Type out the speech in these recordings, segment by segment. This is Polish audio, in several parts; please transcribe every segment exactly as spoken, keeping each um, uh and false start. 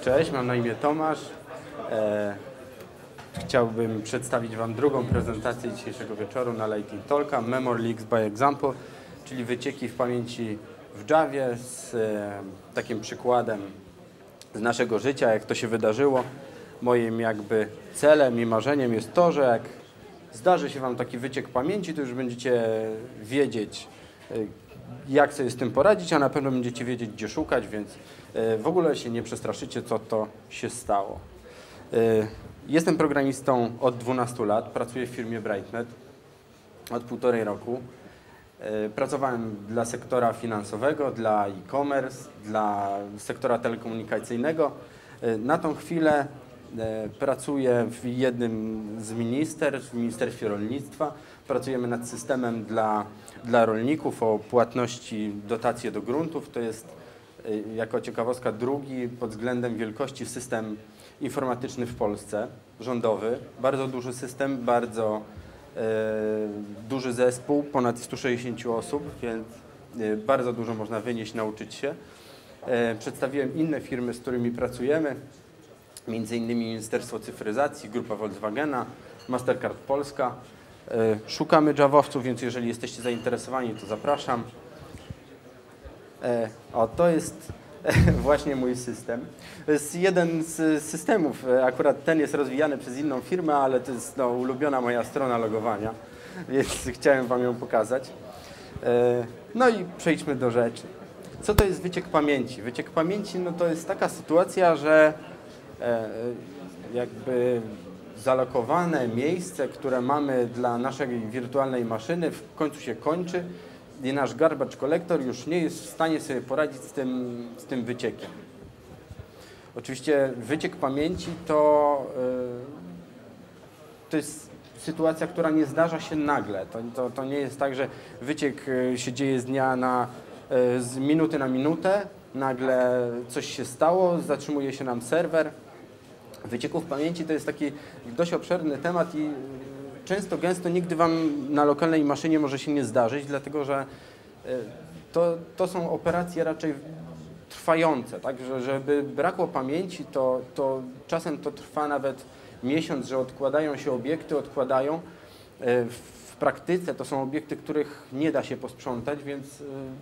Cześć, mam na imię Tomasz. E, chciałbym przedstawić Wam drugą prezentację dzisiejszego wieczoru na Lightning Talka, Memory Leaks by Example, czyli wycieki w pamięci w Javie z e, takim przykładem z naszego życia, jak to się wydarzyło. Moim jakby celem i marzeniem jest to, że jak zdarzy się Wam taki wyciek pamięci, to już będziecie wiedzieć, jak sobie z tym poradzić, a na pewno będziecie wiedzieć, gdzie szukać, więc w ogóle się nie przestraszycie, co to się stało. Jestem programistą od dwunastu lat, pracuję w firmie Brightnet od półtorej roku. Pracowałem dla sektora finansowego, dla e-commerce, dla sektora telekomunikacyjnego. Na tą chwilę pracuję w jednym z ministerstw, w Ministerstwie Rolnictwa. Pracujemy nad systemem dla, dla rolników o płatności, dotacje do gruntów. To jest, jako ciekawostka, drugi pod względem wielkości system informatyczny w Polsce, rządowy. Bardzo duży system, bardzo e, duży zespół, ponad sto sześćdziesiąt osób, więc e, bardzo dużo można wynieść, nauczyć się. E, przedstawiłem inne firmy, z którymi pracujemy, między innymi Ministerstwo Cyfryzacji, Grupa Volkswagena, Mastercard Polska. E, szukamy Javowców, więc jeżeli jesteście zainteresowani, to zapraszam. E, o, to jest właśnie mój system. To jest jeden z systemów, akurat ten jest rozwijany przez inną firmę, ale to jest no, ulubiona moja strona logowania, więc chciałem Wam ją pokazać. No i przejdźmy do rzeczy. Co to jest wyciek pamięci? Wyciek pamięci no, to jest taka sytuacja, że jakby zalokowane miejsce, które mamy dla naszej wirtualnej maszyny, w końcu się kończy i nasz garbage collector już nie jest w stanie sobie poradzić z tym, z tym wyciekiem. Oczywiście wyciek pamięci to, yy, to jest sytuacja, która nie zdarza się nagle. To, to, to nie jest tak, że wyciek się dzieje z dnia na, yy, z minuty na minutę, nagle coś się stało, zatrzymuje się nam serwer. Wycieków pamięci to jest taki dość obszerny temat i często, gęsto nigdy Wam na lokalnej maszynie może się nie zdarzyć, dlatego że to, to są operacje raczej trwające, tak? Że, żeby brakło pamięci, to, to czasem to trwa nawet miesiąc, że odkładają się obiekty, odkładają. W praktyce to są obiekty, których nie da się posprzątać, więc,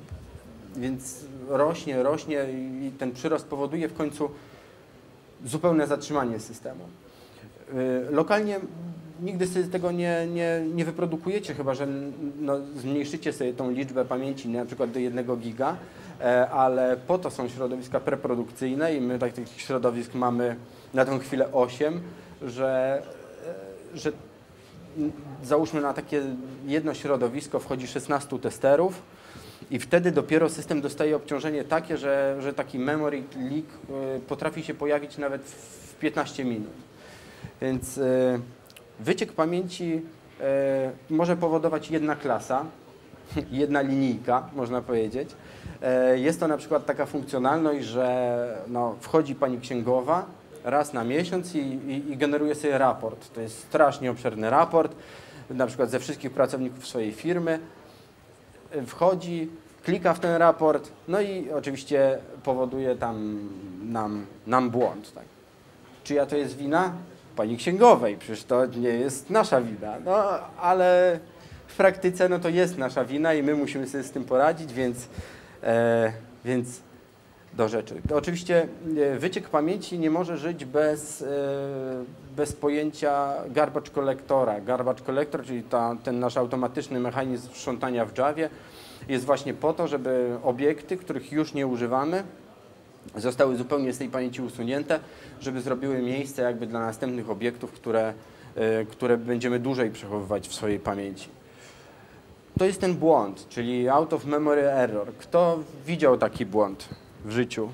więc rośnie, rośnie i ten przyrost powoduje w końcu zupełne zatrzymanie systemu. Lokalnie nigdy sobie tego nie, nie, nie wyprodukujecie, chyba że no, zmniejszycie sobie tą liczbę pamięci na przykład do jednego giga, ale po to są środowiska preprodukcyjne i my takich środowisk mamy na tę chwilę osiem, że, że załóżmy na takie jedno środowisko wchodzi szesnastu testerów i wtedy dopiero system dostaje obciążenie takie, że, że taki memory leak potrafi się pojawić nawet w piętnaście minut. Więc wyciek pamięci e, może powodować jedna klasa, jedna linijka, można powiedzieć. E, jest to na przykład taka funkcjonalność, że no, wchodzi Pani księgowa raz na miesiąc i, i, i generuje sobie raport. To jest strasznie obszerny raport, na przykład ze wszystkich pracowników swojej firmy. Wchodzi, klika w ten raport, no i oczywiście powoduje tam nam, nam błąd. Tak. Czyja to jest wina? Pani księgowej, przecież to nie jest nasza wina, no ale w praktyce no to jest nasza wina i my musimy sobie z tym poradzić, więc, e, więc do rzeczy. To oczywiście e, wyciek pamięci nie może żyć bez, e, bez pojęcia garbage collectora. Garbage collector, czyli ta, ten nasz automatyczny mechanizm sprzątania w Javie jest właśnie po to, żeby obiekty, których już nie używamy, zostały zupełnie z tej pamięci usunięte, żeby zrobiły miejsce jakby dla następnych obiektów, które, y, które będziemy dłużej przechowywać w swojej pamięci. To jest ten błąd, czyli out of memory error. Kto widział taki błąd w życiu?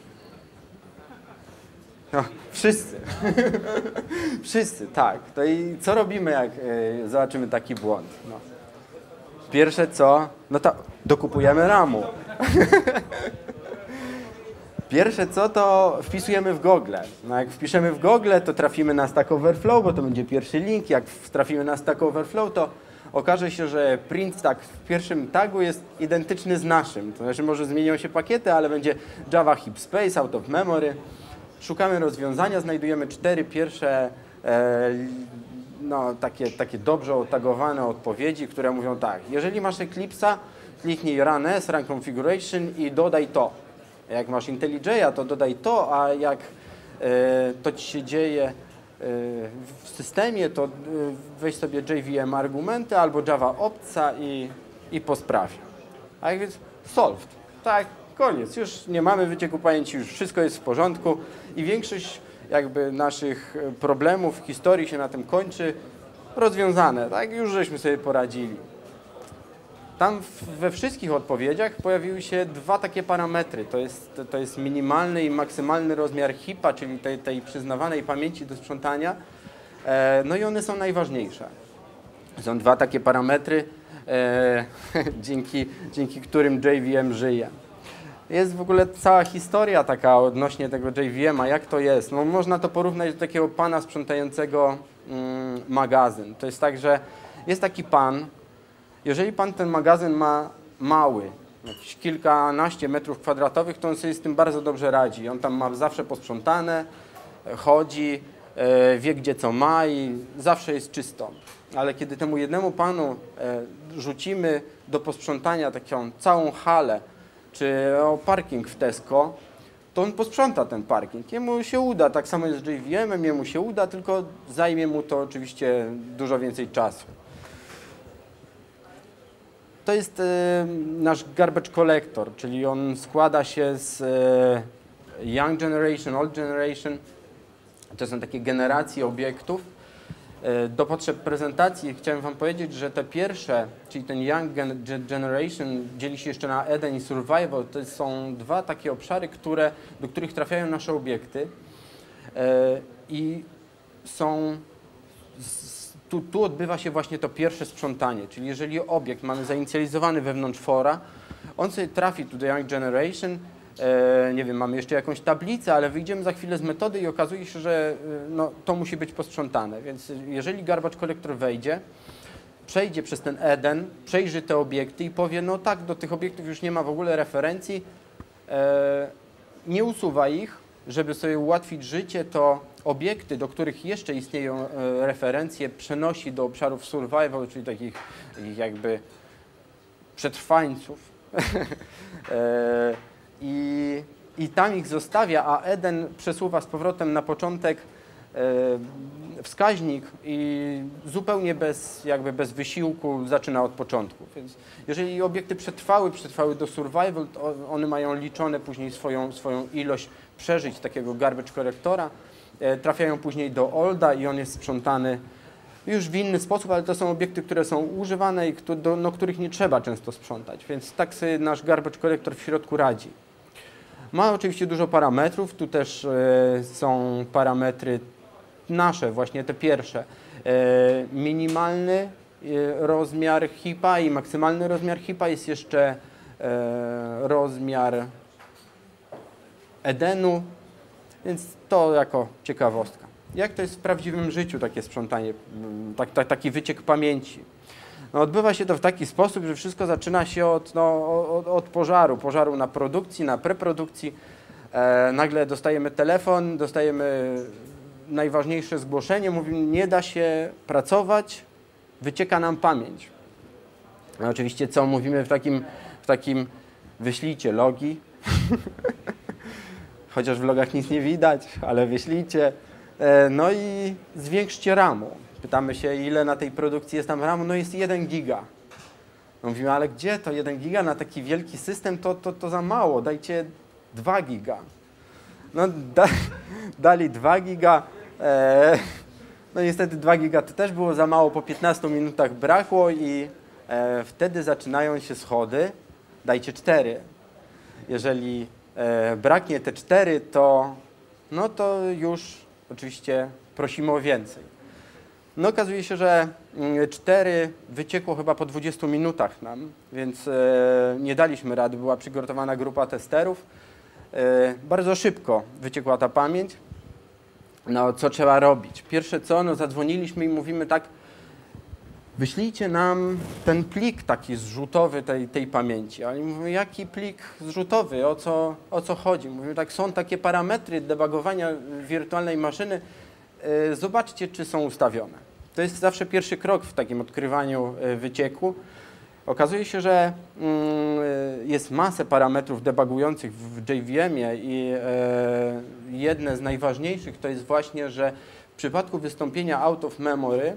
No, wszyscy. Wszyscy, tak. To i co robimy, jak y, zobaczymy taki błąd? No. Pierwsze co? No to dokupujemy ramu. Pierwsze co, to wpisujemy w Google. No jak wpiszemy w Google, to trafimy na Stack Overflow, bo to będzie pierwszy link. Jak trafimy na Stack Overflow, to okaże się, że print stack w pierwszym tagu jest identyczny z naszym. To znaczy może zmienią się pakiety, ale będzie Java Heap Space, out of memory. szukamy rozwiązania, znajdujemy cztery pierwsze e, no, takie, takie dobrze otagowane odpowiedzi, które mówią tak, jeżeli masz Eclipse'a, kliknij Run as, Run Configuration i dodaj to. Jak masz IntelliJ'a, to dodaj to, a jak e, to ci się dzieje e, w systemie, to e, weź sobie J V M argumenty albo Java opcja i, i po sprawie. A jak więc solved. Tak, koniec. Już nie mamy wycieku pamięci, już wszystko jest w porządku i większość jakby naszych problemów w historii się na tym kończy, rozwiązane. Tak, już żeśmy sobie poradzili. Tam we wszystkich odpowiedziach pojawiły się dwa takie parametry. To jest, to jest minimalny i maksymalny rozmiar hipa, czyli tej, tej przyznawanej pamięci do sprzątania. E, no i one są najważniejsze. Są dwa takie parametry, e, dzięki, dzięki którym J V M żyje. Jest w ogóle cała historia taka odnośnie tego J V M a, jak to jest. No, można to porównać do takiego pana sprzątającego mm, magazyn. To jest tak, że jest taki pan, jeżeli pan ten magazyn ma mały, jakieś kilkanaście metrów kwadratowych, to on sobie z tym bardzo dobrze radzi. On tam ma zawsze posprzątane, chodzi, wie gdzie co ma i zawsze jest czysto. Ale kiedy temu jednemu panu rzucimy do posprzątania taką całą halę, czy o parking w Tesco, to on posprząta ten parking. Jemu się uda, tak samo jest z J V M em, jemu się uda, tylko zajmie mu to oczywiście dużo więcej czasu. To jest e, nasz garbage collector, czyli on składa się z e, Young Generation, Old Generation. To są takie generacje obiektów. E, do potrzeb prezentacji chciałem wam powiedzieć, że te pierwsze, czyli ten Young gen Generation dzieli się jeszcze na Eden i Survival. To są dwa takie obszary, które, do których trafiają nasze obiekty e, i są z, Tu, tu odbywa się właśnie to pierwsze sprzątanie, czyli jeżeli obiekt mamy zainicjalizowany wewnątrz fora, on sobie trafi tu do Young Generation, e, nie wiem, mamy jeszcze jakąś tablicę, ale wyjdziemy za chwilę z metody i okazuje się, że e, no, to musi być posprzątane. Więc jeżeli garbage collector wejdzie, przejdzie przez ten Eden, przejrzy te obiekty i powie, no tak, do tych obiektów już nie ma w ogóle referencji, e, nie usuwa ich, żeby sobie ułatwić życie, to obiekty, do których jeszcze istnieją e, referencje, przenosi do obszarów survival, czyli takich, takich jakby przetrwańców. e, i, I tam ich zostawia, a Eden przesuwa z powrotem na początek e, wskaźnik i zupełnie bez, jakby bez wysiłku zaczyna od początku. Więc jeżeli obiekty przetrwały, przetrwały do survival, to one mają liczone później swoją, swoją ilość przeżyć takiego garbage collectora. Trafiają później do Olda i on jest sprzątany już w inny sposób, ale to są obiekty, które są używane i do no, których nie trzeba często sprzątać, więc tak sobie nasz garbage collector w środku radzi. Ma oczywiście dużo parametrów, tu też e, są parametry nasze, właśnie te pierwsze. E, minimalny e, rozmiar hipa i maksymalny rozmiar hipa, jest jeszcze e, rozmiar Edenu, więc to jako ciekawostka. Jak to jest w prawdziwym życiu takie sprzątanie, tak, tak, taki wyciek pamięci? No, odbywa się to w taki sposób, że wszystko zaczyna się od, no, od, od pożaru, pożaru na produkcji, na preprodukcji. E, nagle dostajemy telefon, dostajemy najważniejsze zgłoszenie, mówimy, nie da się pracować, wycieka nam pamięć. No, oczywiście co mówimy w takim, w takim wyślijcie logi. Chociaż w logach nic nie widać, ale wyślijcie. No i zwiększcie ramu. Pytamy się, ile na tej produkcji jest tam ramu? No jest jeden giga. No mówimy, ale gdzie to jeden giga na taki wielki system? To, to, to za mało, dajcie dwa giga. No da, dali dwa giga. E, no niestety dwa giga to też było za mało, po piętnastu minutach brakło i e, wtedy zaczynają się schody. Dajcie cztery. Jeżeli e, braknie te cztery, to, no to już oczywiście prosimy o więcej. No okazuje się, że cztery wyciekło chyba po dwudziestu minutach nam, więc e, nie daliśmy rady, była przygotowana grupa testerów. E, bardzo szybko wyciekła ta pamięć. No co trzeba robić? Pierwsze co, no zadzwoniliśmy i mówimy tak, wyślijcie nam ten plik taki zrzutowy tej, tej pamięci. Ale mówimy, jaki plik zrzutowy, o co, o co chodzi? Mówimy, tak, są takie parametry debugowania wirtualnej maszyny, yy, zobaczcie, czy są ustawione. To jest zawsze pierwszy krok w takim odkrywaniu yy, wycieku. Okazuje się, że yy, jest masę parametrów debugujących w J V M-ie i yy, jedne z najważniejszych to jest właśnie, że w przypadku wystąpienia out of memory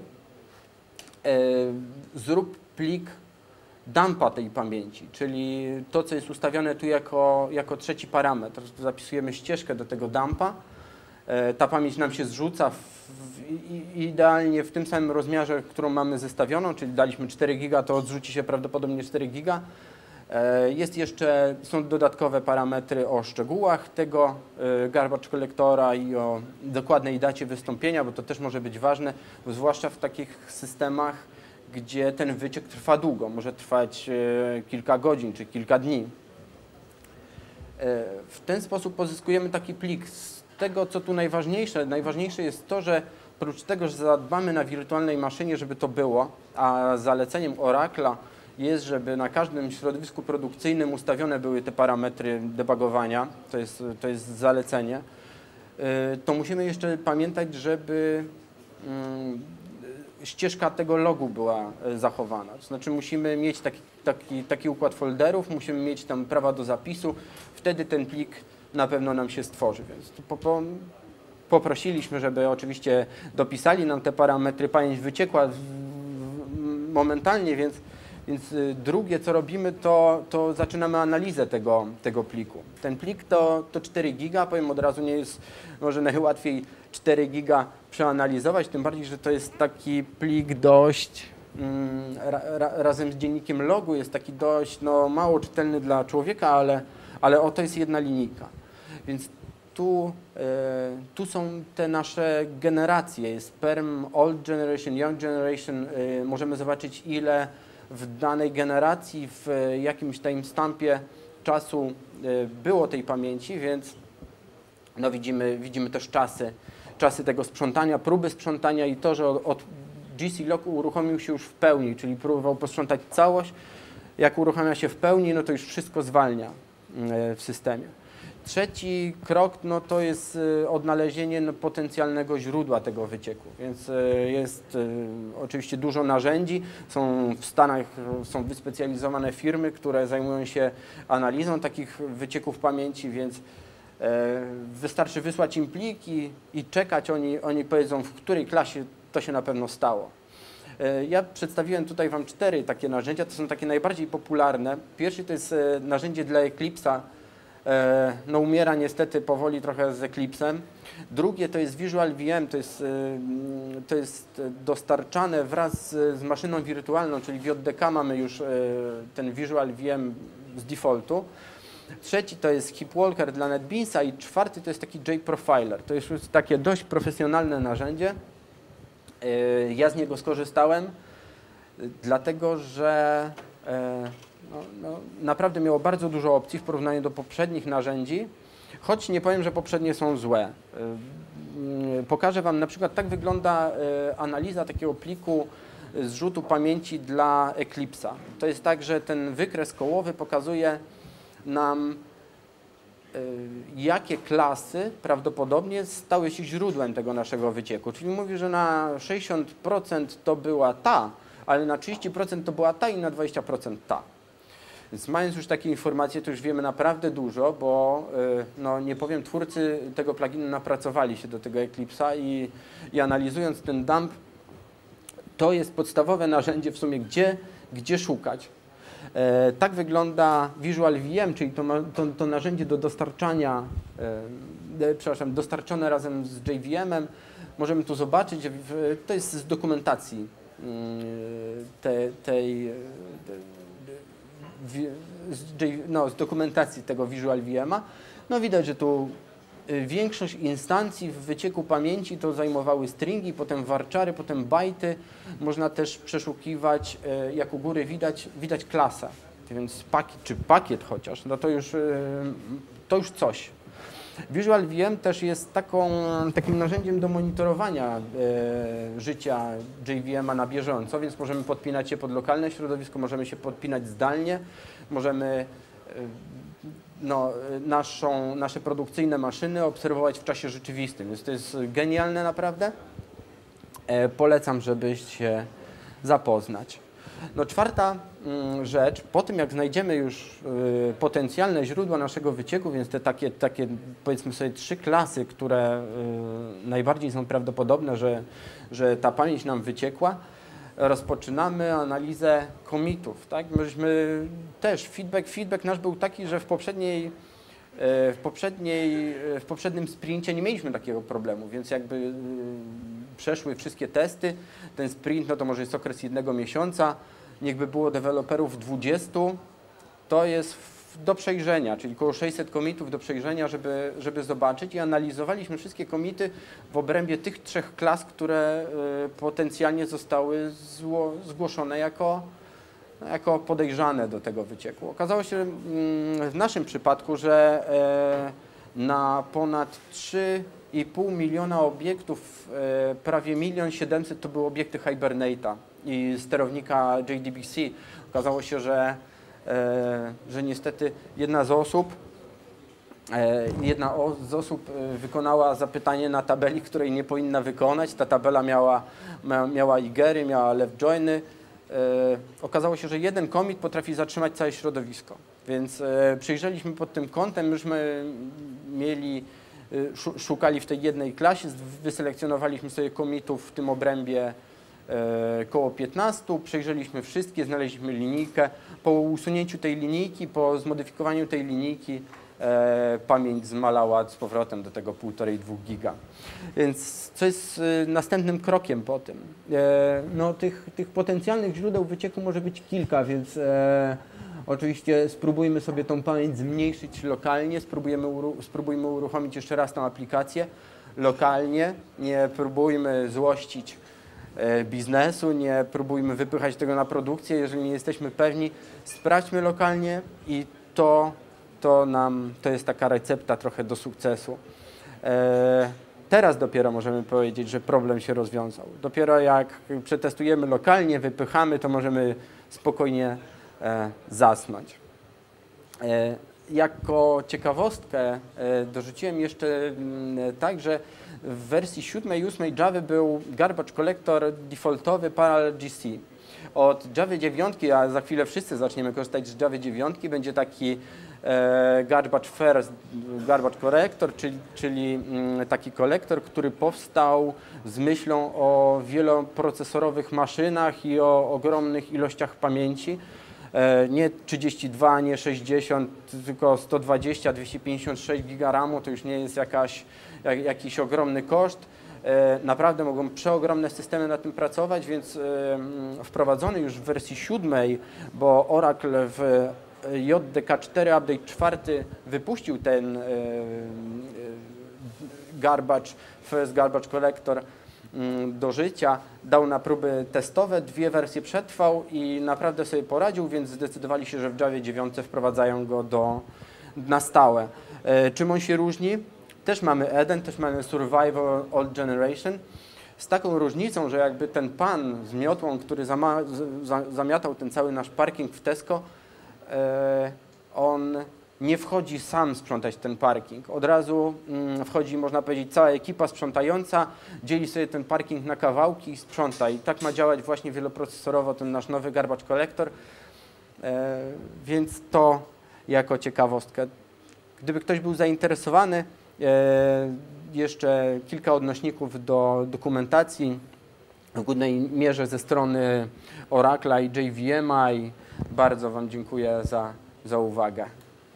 zrób plik dumpa tej pamięci, czyli to, co jest ustawione tu jako, jako trzeci parametr. Zapisujemy ścieżkę do tego dumpa. Ta pamięć nam się zrzuca w, w, idealnie w tym samym rozmiarze, którą mamy zestawioną, czyli daliśmy cztery giga, to odrzuci się prawdopodobnie cztery giga. Jest jeszcze, są dodatkowe parametry o szczegółach tego garbage collectora i o dokładnej dacie wystąpienia, bo to też może być ważne, zwłaszcza w takich systemach, gdzie ten wyciek trwa długo, może trwać kilka godzin czy kilka dni. W ten sposób pozyskujemy taki plik. Z tego, co tu najważniejsze, najważniejsze jest to, że oprócz tego, że zadbamy na wirtualnej maszynie, żeby to było, a zaleceniem Oracle'a jest, żeby na każdym środowisku produkcyjnym ustawione były te parametry debugowania, to jest, to jest zalecenie, to musimy jeszcze pamiętać, żeby ścieżka tego logu była zachowana. To znaczy musimy mieć taki, taki, taki układ folderów, musimy mieć tam prawa do zapisu, wtedy ten plik na pewno nam się stworzy. Więc po, po, poprosiliśmy, żeby oczywiście dopisali nam te parametry, pamięć wyciekła momentalnie, więc Więc drugie, co robimy, to, to zaczynamy analizę tego, tego pliku. Ten plik to, to cztery giga, powiem od razu, nie jest może najłatwiej cztery giga przeanalizować, tym bardziej, że to jest taki plik dość, mm, ra, ra, razem z dziennikiem logu, jest taki dość no, mało czytelny dla człowieka, ale, ale oto jest jedna linijka. Więc tu, y, tu są te nasze generacje, jest perm, old generation, young generation, y, możemy zobaczyć, ile w danej generacji, w jakimś timestampie czasu było tej pamięci, więc no widzimy, widzimy też czasy, czasy tego sprzątania, próby sprzątania i to, że od G C Log uruchomił się już w pełni, czyli próbował posprzątać całość. Jak uruchamia się w pełni, no to już wszystko zwalnia w systemie. Trzeci krok no to jest odnalezienie no, potencjalnego źródła tego wycieku, więc jest oczywiście dużo narzędzi, są w Stanach są wyspecjalizowane firmy, które zajmują się analizą takich wycieków pamięci, więc wystarczy wysłać im plik i, i czekać, oni, oni powiedzą, w której klasie to się na pewno stało. Ja przedstawiłem tutaj Wam cztery takie narzędzia, to są takie najbardziej popularne. Pierwszy to jest narzędzie dla Eclipse'a, no umiera niestety powoli trochę z Eclipse'em. Drugie to jest Visual V M, to jest, to jest dostarczane wraz z, z maszyną wirtualną, czyli w J D K mamy już ten Visual V M z defaultu. Trzeci to jest HipWalker dla NetBeansa i czwarty to jest taki JProfiler. To jest już takie dość profesjonalne narzędzie. Ja z niego skorzystałem, dlatego że no, no, naprawdę miało bardzo dużo opcji w porównaniu do poprzednich narzędzi, choć nie powiem, że poprzednie są złe. Pokażę Wam na przykład, tak wygląda analiza takiego pliku zrzutu pamięci dla Eclipse'a. To jest tak, że ten wykres kołowy pokazuje nam, jakie klasy prawdopodobnie stały się źródłem tego naszego wycieku. Czyli mówi, że na sześćdziesiąt procent to była ta, ale na trzydzieści procent to była ta i na dwadzieścia procent ta. Więc mając już takie informacje, to już wiemy naprawdę dużo, bo no, nie powiem, twórcy tego pluginu napracowali się do tego Eclipse'a i, i analizując ten dump, to jest podstawowe narzędzie w sumie, gdzie, gdzie szukać. E, tak wygląda Visual V M, czyli to, to, to narzędzie do dostarczania, e, przepraszam, dostarczone razem z J V M-em. Możemy tu zobaczyć, w, to jest z dokumentacji te, tej, z, no, z dokumentacji tego Visual V M-a. No widać, że tu większość instancji w wycieku pamięci to zajmowały stringi, potem warczary, potem bajty. Można też przeszukiwać, jak u góry widać, widać klasę, więc pakiet, czy pakiet chociaż, no to już, to już coś. Visual V M też jest taką, takim narzędziem do monitorowania e, życia J V M-a na bieżąco, więc możemy podpinać się pod lokalne środowisko, możemy się podpinać zdalnie, możemy e, no, naszą, nasze produkcyjne maszyny obserwować w czasie rzeczywistym, więc to jest genialne naprawdę. E, polecam, żebyś się zapoznać. No, czwarta mm, rzecz, po tym jak znajdziemy już y, potencjalne źródła naszego wycieku, więc te takie, takie powiedzmy sobie trzy klasy, które y, najbardziej są prawdopodobne, że, że ta pamięć nam wyciekła, rozpoczynamy analizę commitów. Tak? Myśmy też, feedback, feedback nasz był taki, że w poprzedniej W, poprzedniej, w poprzednim sprincie nie mieliśmy takiego problemu, więc jakby y, przeszły wszystkie testy. Ten sprint, no to może jest okres jednego miesiąca, niechby było deweloperów dwudziestu, to jest w, do przejrzenia, czyli około sześćset commitów do przejrzenia, żeby, żeby zobaczyć i analizowaliśmy wszystkie commity w obrębie tych trzech klas, które y, potencjalnie zostały zło, zgłoszone jako jako podejrzane do tego wycieku. Okazało się w naszym przypadku, że na ponad trzy i pół miliona obiektów, prawie milion siedemset to były obiekty Hibernate'a i sterownika J D B C. Okazało się, że, że niestety jedna z osób Jedna z osób wykonała zapytanie na tabeli, której nie powinna wykonać. Ta tabela miała, miała igery, miała left joiny. E, okazało się, że jeden commit potrafi zatrzymać całe środowisko, więc e, przyjrzeliśmy pod tym kątem, myśmy mieli, e, szukali w tej jednej klasie, wyselekcjonowaliśmy sobie commitów w tym obrębie e, koło piętnastu, przejrzeliśmy wszystkie, znaleźliśmy linijkę. Po usunięciu tej linijki, po zmodyfikowaniu tej linijki e, pamięć zmalała z powrotem do tego półtorej do dwóch giga. Więc co jest e, następnym krokiem po tym? E, no, tych, tych potencjalnych źródeł wycieku może być kilka, więc e, oczywiście spróbujmy sobie tą pamięć zmniejszyć lokalnie, spróbujemy, uru, spróbujmy uruchomić jeszcze raz tą aplikację lokalnie, nie próbujmy złościć e, biznesu, nie próbujmy wypychać tego na produkcję, jeżeli nie jesteśmy pewni, sprawdźmy lokalnie i to to nam, to jest taka recepta trochę do sukcesu. E, teraz dopiero możemy powiedzieć, że problem się rozwiązał. Dopiero jak przetestujemy lokalnie, wypychamy, to możemy spokojnie e, zasnąć. E, jako ciekawostkę e, dorzuciłem jeszcze m, tak, że w wersji siódmej i ósmej Java był garbage collector defaultowy Parallel G C. Od Java dziewięć, a za chwilę wszyscy zaczniemy korzystać z Java dziewięć, będzie taki e, garbage first, garbage collector, czyli, czyli mm, taki kolektor, który powstał z myślą o wieloprocesorowych maszynach i o ogromnych ilościach pamięci. E, nie trzydzieści dwa, nie sześćdziesiąt, tylko sto dwadzieścia, dwieście pięćdziesiąt sześć giga ramu, to już nie jest jakaś, jak, jakiś ogromny koszt. Naprawdę mogą przeogromne systemy na tym pracować, więc wprowadzony już w wersji siódmej, bo Oracle w J D K cztery update czwarty wypuścił ten garbage, first garbage collector do życia, dał na próby testowe, dwie wersje przetrwał i naprawdę sobie poradził, więc zdecydowali się, że w Javie dziewięć wprowadzają go do, na stałe. Czym on się różni? Też mamy Eden, też mamy Survival Old Generation, z taką różnicą, że jakby ten pan z miotłą, który zama, za, zamiatał ten cały nasz parking w Tesco, e, on nie wchodzi sam sprzątać ten parking. Od razu mm, wchodzi, można powiedzieć, cała ekipa sprzątająca, dzieli sobie ten parking na kawałki i sprząta. I tak ma działać właśnie wieloprocesorowo ten nasz nowy garbage collector, e, więc to jako ciekawostkę. Gdyby ktoś był zainteresowany, jeszcze kilka odnośników do dokumentacji w głównej mierze ze strony Oracle'a i J V M-a i bardzo Wam dziękuję za, za uwagę.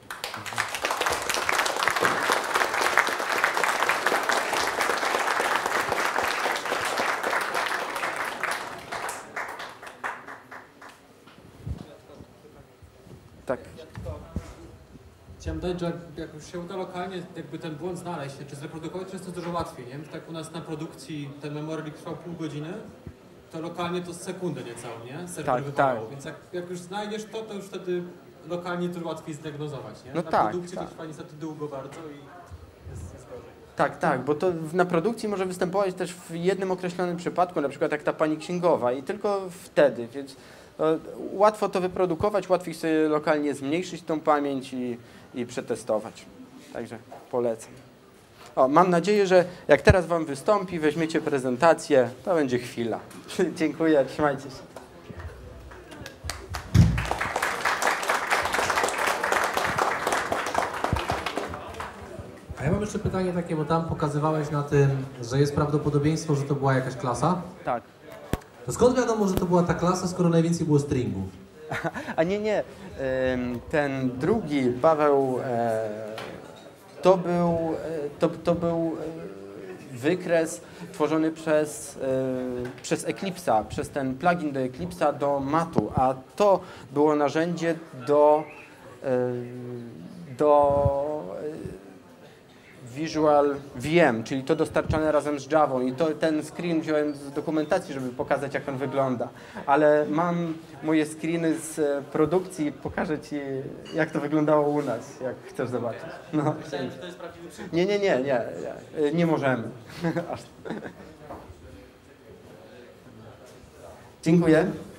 Tak. Chciałem dodać, że jak już się uda lokalnie jakby ten błąd znaleźć, czy zreprodukować, to jest to dużo łatwiej, nie? Tak u nas na produkcji ten memory trwał pół godziny, to lokalnie to sekundę niecałą, nie? Serwer tak, wywołał. tak. Więc jak, jak już znajdziesz to, to już wtedy lokalnie to łatwiej zdiagnozować, nie? No na tak, produkcji tak. to trwa niestety długo bardzo i Tak, tak, bo to w- na produkcji może występować też w jednym określonym przypadku, na przykład jak ta pani księgowa i tylko wtedy, więc e, łatwo to wyprodukować, łatwiej sobie lokalnie zmniejszyć tą pamięć i, i przetestować. Także polecam. O, mam nadzieję, że jak teraz Wam wystąpi, weźmiecie prezentację, to będzie chwila. Dziękuję, trzymajcie się. A ja mam jeszcze pytanie takie, bo tam pokazywałeś na tym, że jest prawdopodobieństwo, że to była jakaś klasa. Tak. To skąd wiadomo, że to była ta klasa, skoro najwięcej było stringów? A nie, nie. Ym, Ten drugi, Paweł, e, to był, e, to, to był e, wykres tworzony przez, e, przez Eclipse'a, przez ten plugin do Eclipse'a do matu, a to było narzędzie do, e, do e, Visual V M, czyli to dostarczane razem z Javą i to, ten screen wziąłem z dokumentacji, żeby pokazać, jak on wygląda, ale mam moje screeny z e, produkcji, pokażę Ci, jak to wyglądało u nas, jak chcesz zobaczyć. No. Myślałem, że to jest prawdziwy przykład. Nie, nie, nie, nie, nie, nie możemy. Aż. Dziękuję.